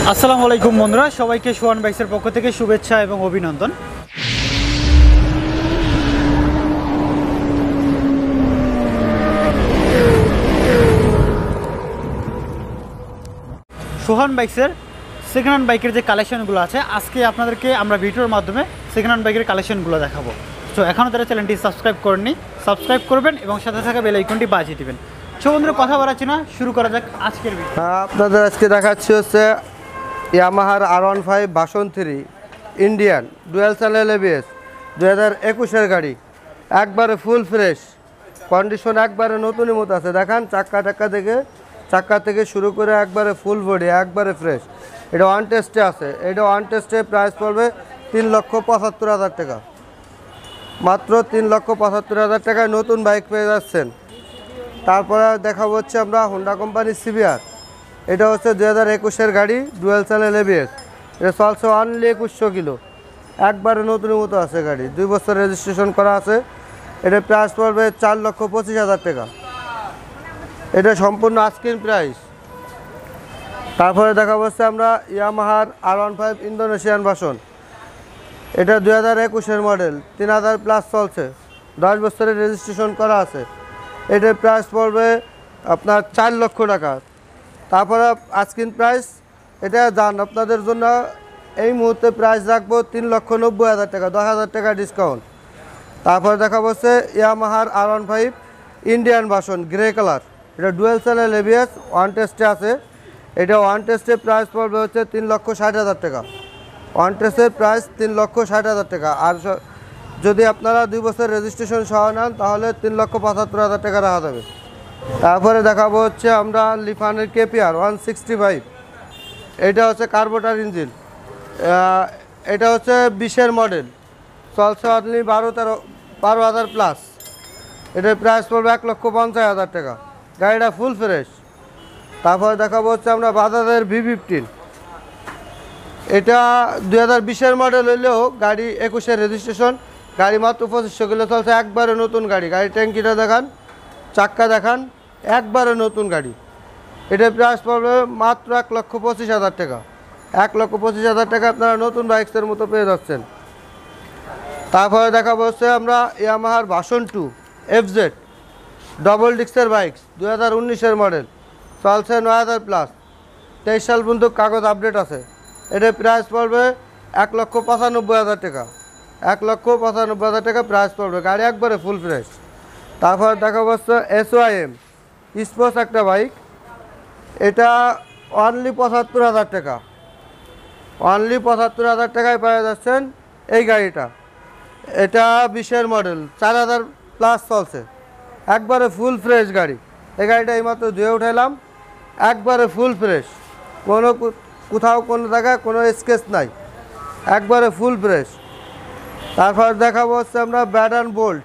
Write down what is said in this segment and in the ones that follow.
আসসালামু আলাইকুম বন্ধুরা, সবাইকে সোহান বাইক্সের পক্ষ থেকে শুভেচ্ছা এবং অভিনন্দন। সোহান বাইক্সের সেকেন্ড হ্যান্ড বাইকের যে কালেকশনগুলো আছে, আজকে আপনাদেরকে আমরা ভিডিওর মাধ্যমে সেকেন্ড হ্যান্ড বাইকের কালেকশনগুলো দেখাবো। তো এখনও তারা চ্যানেলটি সাবস্ক্রাইব করেননি, সাবস্ক্রাইব করবেন এবং সাথে থাকা বেল আইকনটি বাজিয়ে দিবেন। সো বন্ধুরা, কথা বাড়াচ্ছি না, শুরু করা যাক আজকের ভিডিও। আপনাদের আজকে দেখাচ্ছি হচ্ছে ইয়ামাহার R15 version 3 Indian dual channel ABS 2021-এর গাড়ি। একবারে ফুল ফ্রেশ কন্ডিশন, একবারে নতুনই মতো আছে। দেখান চাক্কা থেকে শুরু করে একবারে ফুল বডি, একবারে ফ্রেশ। এটা ওয়ান টেস্টে আছে। এটা ওয়ান টেস্টে প্রাইস পড়বে 3,75,000 টাকা। মাত্র 3,75,000 টাকায় নতুন বাইক পেয়ে যাচ্ছেন। তারপরে দেখাবো হচ্ছে আমরা হোন্ডা কোম্পানির CBR। এটা হচ্ছে 2021-এর গাড়ি, ডুয়েল চ্যানেল ABS। এটা চলছে অনলি 2100 কিলো। একবারে নতুন মতো আছে গাড়ি, 2 বছর রেজিস্ট্রেশন করা আছে। এটা প্রাইস পড়বে 4,25,000 টাকা। এটা সম্পূর্ণ আস্কিং প্রাইস। তারপরে দেখাবো হচ্ছে আমরা ইয়ামাহার R15 ইন্দোনেশিয়ান ভার্সন। এটা 2021-এর মডেল, 3000+ চলছে, 10 বছরের রেজিস্ট্রেশন করা আছে। এটার প্রাইস পড়বে আপনার 4 লক্ষ টাকা। তারপরে আস্কিং প্রাইস এটা জান আপনাদের জন্য এই মুহূর্তে প্রাইস রাখবো 3,90,000 টাকা, 10,000 টাকা ডিসকাউন্ট। তারপরে দেখা হচ্ছে ইয়ামাহার R15 Indian version grey colour. এটা ডুয়েল চ্যানেল ABS, ওয়ান টেস্টে আছে। এটা ওয়ান টেস্টে প্রাইস পড়বে হচ্ছে 3,60,000 টাকা। ওয়ান টেস্টের প্রাইস 3,60,000 টাকা। আর যদি আপনারা 2 বছর রেজিস্ট্রেশন সহ নেন তাহলে 3,75,000 টাকা রাখা যাবে। তারপরে দেখাবো হচ্ছে আমরা লিফানের KPR 165। এটা হচ্ছে কার্বোটার ইঞ্জিন। এটা হচ্ছে 20-এর মডেল, চলছে অনলি 12,000+। এটার প্রাইস পড়বে 1,50,000 টাকা। গাড়িটা ফুল ফ্রেশ। তারপরে দেখাবো হচ্ছে আমরা বাজাজের V15। এটা 2020-এর মডেল হইলেও গাড়ি 21-এর রেজিস্ট্রেশন। গাড়ি মাত্র 2500 কিলো চলছে, একবারে নতুন গাড়ি। গাড়ি ট্যাঙ্কিটা দেখান, চাক্কা দেখান, একবারে নতুন গাড়ি। এটার প্রাইস পড়বে মাত্র 1,25,000 টাকা। 1,25,000 টাকা আপনারা নতুন বাইকসের মতো পেয়ে যাচ্ছেন। তারপরে দেখাবো হচ্ছে আমরা ইয়ামাহার ভার্সন 2 FZ ডবল ডিস্কের বাইক, 2019-এর মডেল, চলছে 9000+। 23 সাল পর্যন্ত কাগজ আপডেট আছে। এটার প্রাইস পড়বে 1,95,000 টাকা। 1,95,000 টাকা প্রাইস পড়বে। গাড়ি একবারে ফুল ফ্রেশ। তারপর দেখাবো হচ্ছে SYM স্পোর্টস একটা বাইক। এটা অনলি 75,000 টাকা। অনলি 75,000 টাকায় পাওয়া যাচ্ছেন এই গাড়িটা। এটা 20-এর মডেল, 4000+ চলছে, একবারে ফুল ফ্রেশ গাড়ি। এই গাড়িটা এইমাত্র ধুয়ে উঠাইলাম, একবারে ফুল ফ্রেশ। কোথাও কোনো জায়গায় কোনো স্কেচ নাই, একবারে ফুল ফ্রেশ। তারপর দেখাবো হচ্ছে আমরা ব্যাডান বোল্ট।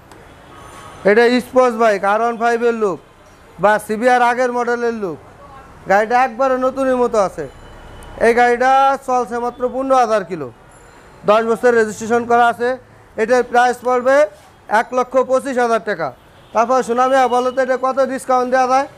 এটা স্পোর্টস বাইক, R15-এর লুক বা CBR আগের মডেলের লুক। গাড়িটা একবারে নতুনের মতো আছে। এই গাড়িটা চলছে মাত্র 15,000 কিলো, 10 বছর রেজিস্ট্রেশন করা আছে। এটার প্রাইস পড়বে 1,25,000 টাকা। তারপর সুনামিয়া বলো তো এটা কত ডিসকাউন্ট দেওয়া যায়?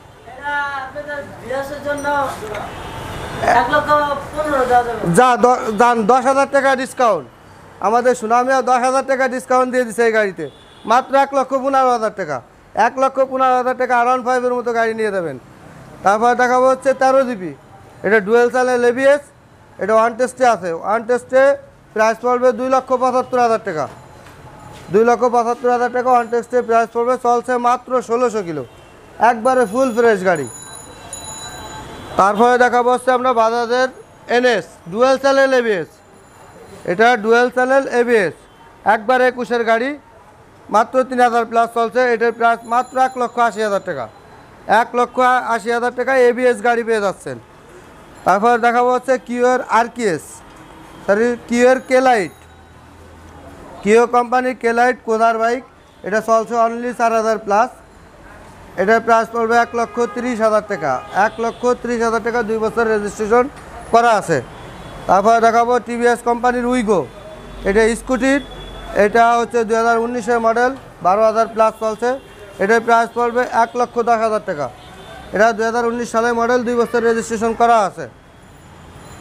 যা 10,000 টাকা ডিসকাউন্ট। আমাদের সুনামিয়া 10,000 টাকা ডিসকাউন্ট দিয়ে দিচ্ছে এই গাড়িতে, মাত্র 1,15,000 টাকা। 1,15,000 টাকা R15-এর মতো গাড়ি নিয়ে দেবেন। তারপর দেখাবো হচ্ছে 13 GB। এটা ডুয়েল চ্যানেল ABS। এটা ওয়ান টেস্টে আছে। ওয়ান টেস্টে প্রাইস পড়বে 2,75,000 টাকা। 2,75,000 টাকা ওয়ান টেস্টে প্রাইস পড়বে। চলছে মাত্র 1600 কিলো, একবারে ফুল ফ্রেশ গাড়ি। তারপরে দেখাবো হচ্ছে আমরা বাজাজের NS ডুয়েল চ্যানেল ABS। এটা ডুয়েল চ্যানেল ABS, একবারে 21-এর গাড়ি, মাত্র 3000+ চলছে। এটার প্রাইস মাত্র 1,80,000 টাকা। 1,80,000 টাকায় ABS গাড়ি পেয়ে যাচ্ছেন। তারপর দেখাবো হচ্ছে কিওর RKS, কিওর K-Lite, কিও কোম্পানির K-Lite কোদার বাইক। এটা চলছে অনলি 4000+। এটার প্রাইস পড়বে 1,30,000 টাকা। 1,30,000 টাকা, 2 বছর রেজিস্ট্রেশন করা আছে। তারপরে দেখাবো TVS কোম্পানির উইগো। এটা স্কুটির, এটা হচ্ছে 2019-এর মডেল, 12,000+ চলছে। এটার প্রাইস পড়বে 1,10,000 টাকা। এটা 2019 সালের মডেল, 2 বছর রেজিস্ট্রেশন করা আছে।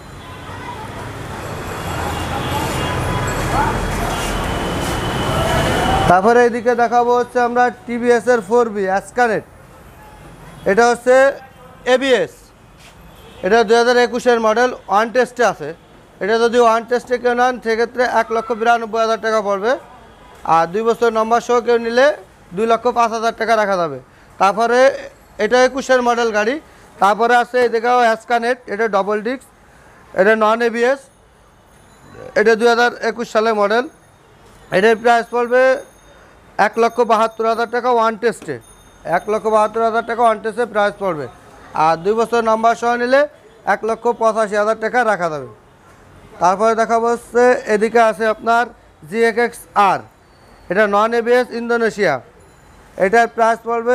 তারপরে এদিকে দেখাবো হচ্ছে আমরা টিভিএসের 4B অ্যাসকানেট, এটা হচ্ছে এবিএস, এটা 2021-এর মডেল, ওয়ান টেস্টে আছে। এটা যদি ওয়ান টেস্টে কেউ নেন সেক্ষেত্রে 1,92,000 টাকা পড়বে, আর 2 বছর নম্বর সহ কেউ নিলে 2,05,000 টাকা রাখা যাবে। তারপরে এটা 21-এর মডেল গাড়ি। তারপরে আছে এদিকেও অ্যাসকানেট, এটা ডবল ডিস্ক, এটা নন এবিএস, এটা 2021 সালের মডেল। এটার প্রাইস পড়বে 1,72,000 টাকা ওয়ান টেস্টে, 1,72,000 টাকা ওয়ান টেস্টে প্রাইস পড়বে, আর 2 বছর নাম্বার সহ নিলে 1,85,000 টাকা রাখা যাবে। তারপরে দেখাবো হচ্ছে এদিকে আছে আপনার GXR, এটা নন এবিএস ইন্দোনেশিয়া, এটার প্রাইস পড়বে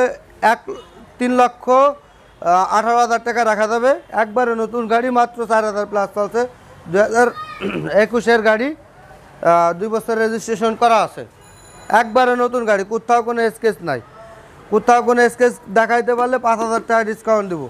3,18,000 টাকা রাখা যাবে। একবারে নতুন গাড়ি, মাত্র 4,000 প্লাস চলছে, 2021-এর গাড়ি, 2 বছর রেজিস্ট্রেশন করা আছে, একবারে নতুন গাড়ি, কোথাও কোনো স্কেচ নাই, কোথাও কোনো স্কেচ দেখাইতে পারলে 5,000 টাকা ডিসকাউন্ট দেবো।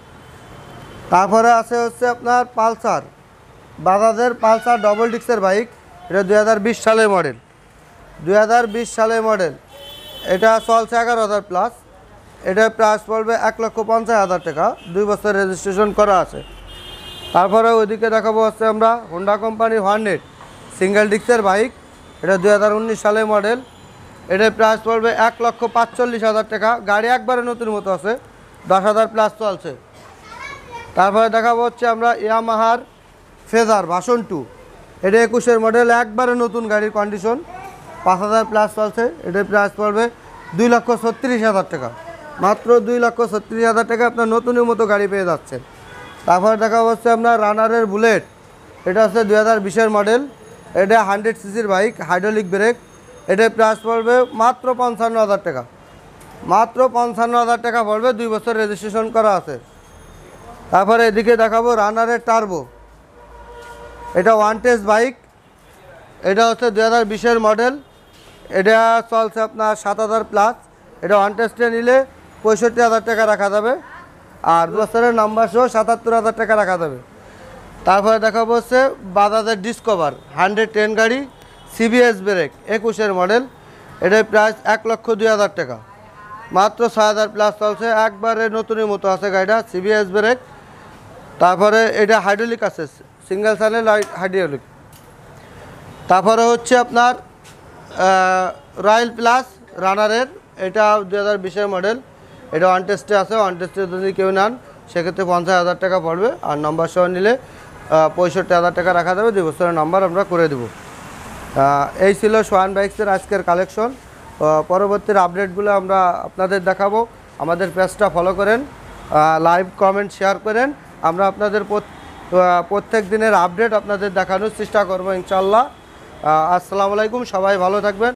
তারপরে আছে হচ্ছে আপনার পালসার, বাজাজের পালসার ডবল ডিস্কের বাইক, এটা 2020 সালের মডেল, 2020 সালের মডেল, এটা চলছে 11,000 প্লাস, এটার প্রাইস পড়বে 1,50,000 টাকা, 2 বছর রেজিস্ট্রেশন করা আছে। তারপরে ওইদিকে দেখাবো হচ্ছে আমরা হোন্ডা কোম্পানি হর্নেট সিঙ্গেল ডিস্কের বাইক, এটা 2019 সালের মডেল, এটার প্রাইস পড়বে 1,45,000 টাকা, গাড়ি একবারে নতুন মতো আছে, 10,000 প্লাস চলছে। তারপরে দেখাবো হচ্ছে আমরা ইয়ামাহার ফেজার ভার্সন 2, এটা 21-এর মডেল, একবারে নতুন গাড়ির কন্ডিশন, 5,000 প্লাস চলছে, এটার প্রাইস পড়বে 2,36,000 টাকা, মাত্র 2,36,000 টাকা আপনার নতুনের মতো গাড়ি পেয়ে যাচ্ছেন। তারপরে দেখা হচ্ছে আপনার রানারের বুলেট, এটা হচ্ছে 2020-এর মডেল, এটা 100 সিসির বাইক, হাইড্রোলিক ব্রেক, এটার প্রাইস পড়বে মাত্র 55,000 টাকা, মাত্র 55,000 টাকা পড়বে, 2 বছর রেজিস্ট্রেশন করা আছে। তারপরে এদিকে দেখাবো রানারের টার্বো, এটা ওয়ান টেস্ট বাইক, এটা হচ্ছে 2020-এর মডেল, এটা চলছে আপনার 7,000 প্লাস, এটা ওয়ান টেস্টে নিলে 65,000 টাকা রাখা যাবে, আর বছরের নাম্বার সহ 77,000 টাকা রাখা যাবে। তারপরে দেখাবো হচ্ছে বাজাজের ডিসকভার 110 গাড়ি, সিবিএস ব্রেক, 21-এর মডেল, এটার প্রাইস 1,02,000 টাকা, মাত্র 6,000 প্লাস চলছে, একবারে নতুনের মতো আছে গাড়িটা, সিবিএস ব্রেক। তারপরে এটা হাইড্রোলিক আছে, সিঙ্গেল চ্যানেল হাইড্রোলিক। তারপরে হচ্ছে আপনার রয়্যাল প্লাস রানারের, এটা 2020-এর মডেল, এটা ওয়ান টেস্টে আছে, ওয়ান টেস্টে যদি কেউ নেন সেক্ষেত্রে 50,000 টাকা পড়বে, আর নম্বর সহ নিলে 65,000 টাকা রাখা যাবে, 2 বছরের নাম্বার আমরা করে দেবো। এই ছিল সোহান বাইকসের আজকের কালেকশন। পরবর্তীর আপডেটগুলো আমরা আপনাদের দেখাবো, আমাদের পেজটা ফলো করেন, লাইভ কমেন্ট শেয়ার করেন, আমরা আপনাদের প্রত্যেক দিনের আপডেট আপনাদের দেখানোর চেষ্টা করবো ইনশাল্লাহ। আসসালামু আলাইকুম, সবাই ভালো থাকবেন।